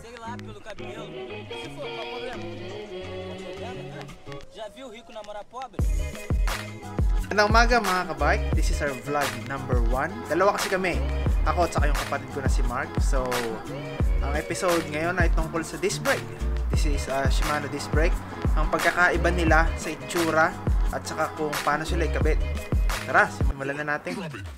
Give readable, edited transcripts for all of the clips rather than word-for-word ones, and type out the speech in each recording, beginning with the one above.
sei lá, pelo cabelo. Se for, qual o problema? Problema? Já viu rico namorar pobre? Magandang umaga mga kabike, this is our vlog number 1. Dalawa kasi kami, ako at saka yung kapatid ko na si Mark. So, ang episode ngayon ay tungkol sa disc brake. This is Shimano disc brake. Ang pagkakaiba nila sa itsura at saka kung paano sila ikabit. Tara, simulan na natin.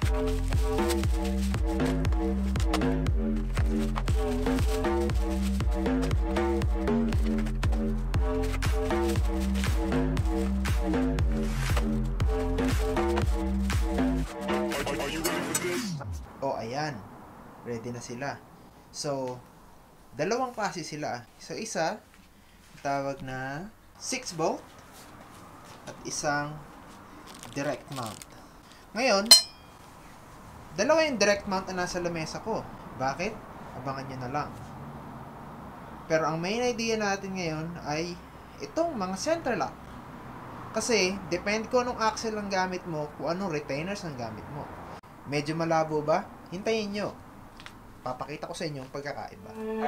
Oh, ayan. Ready na sila. So, dalawang klase sila. So, isa, tawag na 6 bolt at isang direct mount. Ngayon, dalawa yung direct mount na nasa lamesa ko. Bakit? Abangan nyo na lang. Pero ang main idea natin ngayon ay itong mga center lock. Kasi, depende kung anong axle ang gamit mo, kung anong retainers ang gamit mo. Medyo malabo ba? Hintayin nyo. Papakita ko sa inyo ang pagkakaiba.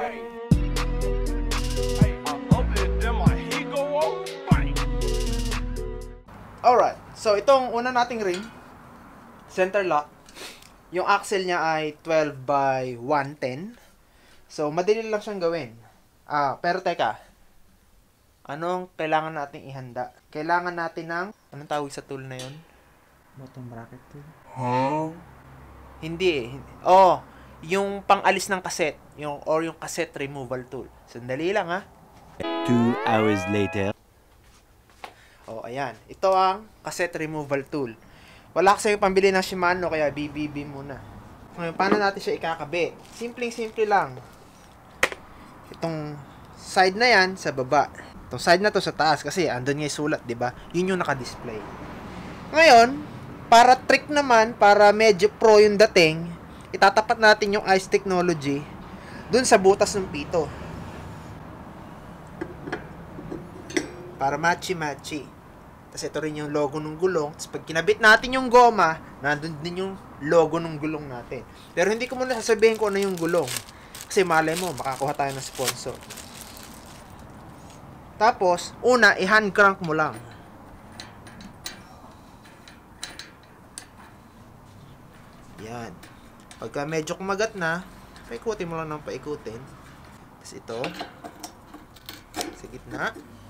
Alright, so itong una nating ring, center lock. Yung axle niya ay 12 by 110. So, madali lang siyang gawin. Pero teka, anong kailangan nating ihanda? Kailangan natin ng, anong tawag sa tool na yun? Bottom bracket tool. Hindi eh. Oh, yung pang-alis ng cassette. Yung cassette removal tool. Sandali lang ha. 2 hours later. Oh, ayan. Ito ang cassette removal tool. Wala kasi yung pambili ng Shimano, kaya BBB muna. Ngayon, paano natin siya ikakabit? Simpleng-simple lang. Itong side na yan, sa baba. Itong side na to sa taas, kasi andun nga yung sulat, diba? Yun yung naka-display. Ngayon, para trick naman, para medyo pro yung dating, itatapat natin yung ICE technology dun sa butas ng pito. Para matchy-matchy. Tapos ito rin yung logo ng gulong. Tapos pag kinabit natin yung goma, nandun din yung logo ng gulong natin. Pero hindi ko muna sasabihin kung ano yung gulong. Kasi malay mo, makakuha tayo ng sponsor. Tapos, una, i-hand crank mo lang. Yan. Pagka medyo kumagat na, paikutin mo lang ng paikutin. Tapos ito, sa gitna.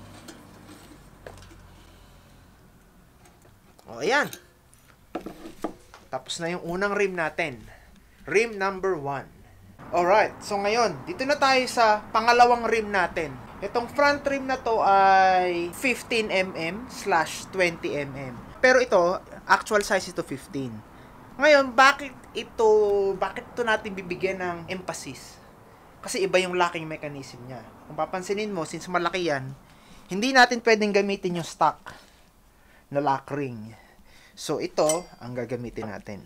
O, ayan. Tapos na yung unang rim natin. Rim number 1. Alright, so ngayon, dito na tayo sa pangalawang rim natin. Itong front rim na to ay 15mm/20mm. Pero ito, actual size ito 15. Ngayon, bakit ito natin bibigyan ng emphasis? Kasi iba yung locking mechanism niya. Kung papansinin mo, since malaki yan, hindi natin pwedeng gamitin yung stock na lock ring. So, ito ang gagamitin natin.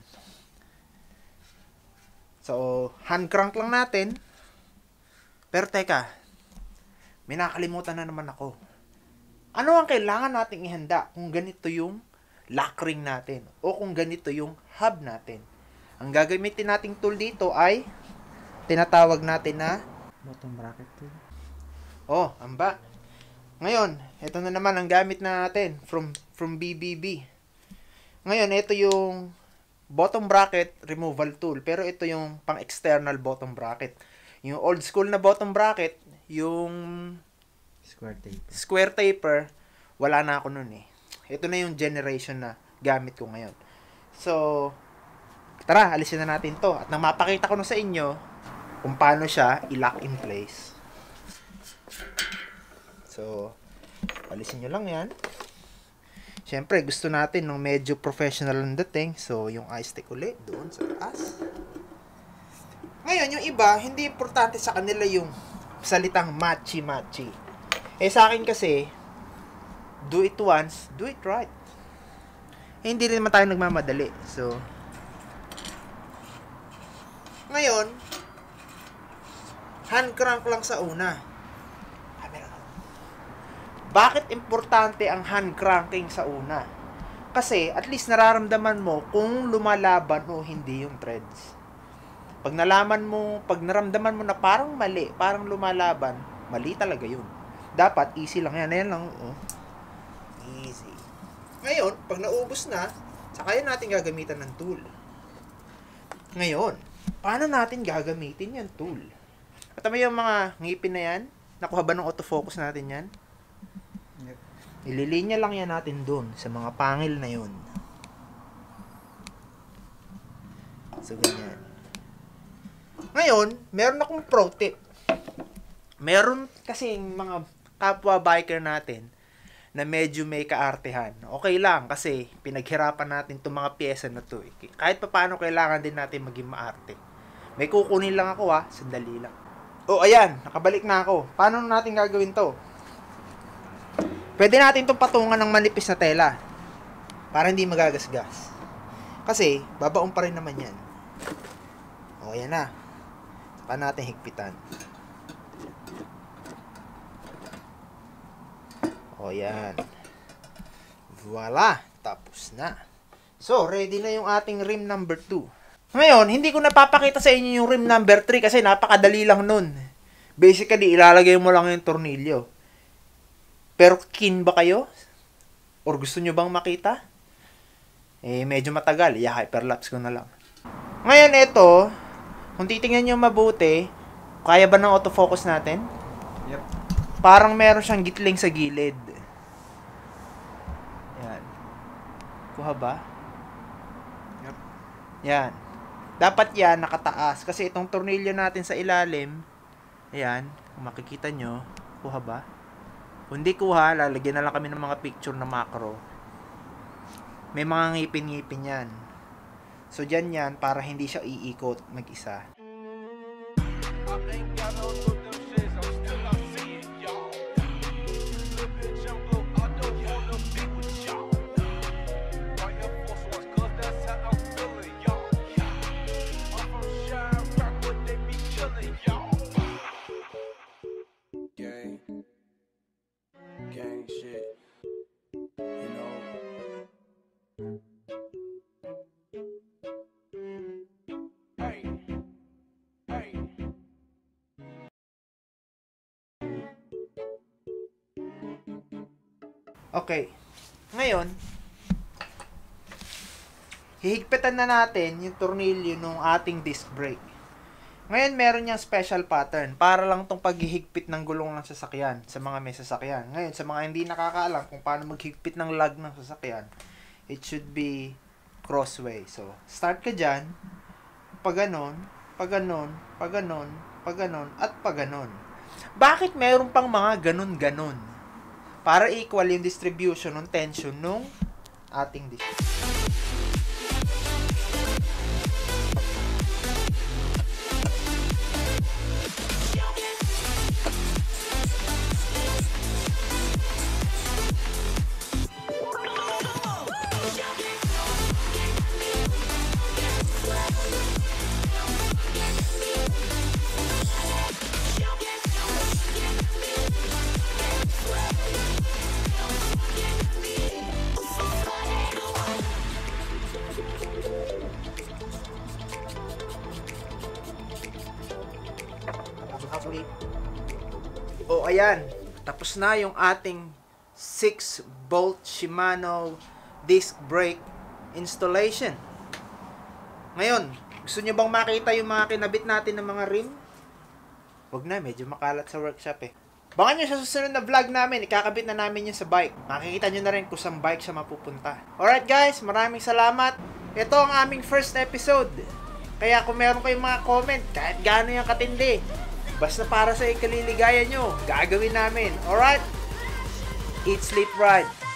So, hand crank lang natin. Pero teka, may nakalimutan na naman ako. Ano ang kailangan nating ihanda kung ganito yung lock ring natin o kung ganito yung hub natin? Ang gagamitin nating tool dito ay tinatawag natin na Bottom bracket tool. oh, amba. Ngayon, ito na naman ang gamit natin from BBB. Ngayon, ito yung bottom bracket removal tool, pero ito yung pang-external bottom bracket. Yung old school na bottom bracket, yung square taper, wala na ako nun eh. Ito na yung generation na gamit ko ngayon. So, tara, alisin na natin to. At nang mapakita ko na sa inyo kung paano siya i-lock in place. So, alisin nyo lang yan. Siyempre, gusto natin ng medyo professional ang dating. So, yung ice stick ulit, doon sa taas. Ngayon, yung iba, hindi importante sa kanila yung salitang matchy-matchy. Eh, sa akin kasi, do it once, do it right. Eh, hindi rin naman tayo nagmamadali. So, ngayon, hand crank lang sa una. Bakit importante ang hand cranking sa una? Kasi, at least nararamdaman mo kung lumalaban o hindi yung threads. Pag nalaman mo, pag naramdaman mo na parang mali, parang lumalaban, mali talaga yun. Dapat, easy lang yan. Ayan lang, oh. Easy. Ngayon, pag naubos na, saka yun natin gagamitan ng tool. Ngayon, paano natin gagamitin yung tool? At tama yung mga ngipin na yan, nakuha ba ng autofocus natin yan? Yep. Ililinya lang yan natin dun, sa mga pangil na yun. So, ganyan. Ngayon, meron akong pro tip. Meron kasi mga kapwa biker natin na medyo may kaartehan. Okay lang kasi pinaghirapan natin itong mga pyesa na to. Kahit pa paano kailangan din natin maging maarte. May kukunin lang ako sandali lang. Oh, ayan, nakabalik na ako. Paano natin gagawin to? Pwede natin itong patungan ng manipis na tela para hindi magagasgas. Kasi, babaon pa rin naman yan. O, ayan na. Saka natin higpitan. O, yan. Voila! Tapos na. So, ready na yung ating rim number 2. Ngayon, hindi ko napapakita sa inyo yung rim number 3 kasi napakadali lang nun. Basically, ilalagay mo lang yung tornilyo. Pero, keen ba kayo? Or gusto nyo bang makita? Medyo matagal. Hyperlapse ko na lang. Ngayon, ito, kung titingnan nyo mabuti, kaya ba ng autofocus natin? Yep. Parang meron siyang gitling sa gilid. Yan. Kuha ba? Yep. Yan. Dapat yan nakataas. Kasi itong tornilyo natin sa ilalim, ayan, kung makikita nyo, kuha ba? Kung di kuha, lalagyan na lang kami ng mga picture na macro. May mga ngipin-ngipin yan. So, dyan yan, para hindi siya iikot mag-isa. Gang shit, you know. Hey, hey. Okay. Ngayon, hihigpitan na natin yung tornilyo ng ating disc brake. Ngayon, meron niyang special pattern para lang tong paghihigpit ng gulong ng sasakyan sa mga may sasakyan. Ngayon, sa mga hindi nakakaalam kung paano maghigpit ng lug ng sasakyan, it should be crossway. So, start ka dyan, paganon, paganon, paganon, paganon, at paganon. Bakit meron pang mga ganon-ganon? Para equal yung distribution ng tension ng ating disc. O, ayan. Tapos na yung ating 6-bolt Shimano disc brake installation. Ngayon, gusto nyo bang makita yung mga kinabit natin ng mga rim? Huwag na, medyo makalat sa workshop eh. Baka nyo sa susunod na vlog namin, ikakabit na namin yun sa bike. Makikita nyo na rin kung saan bike siya mapupunta. Alright guys, maraming salamat. Ito ang aming first episode. Kaya kung meron kayong mga comment, kahit gaano yung katindi, basta para sa ikaliligaya nyo, gagawin namin. Alright? Eat, sleep, ride.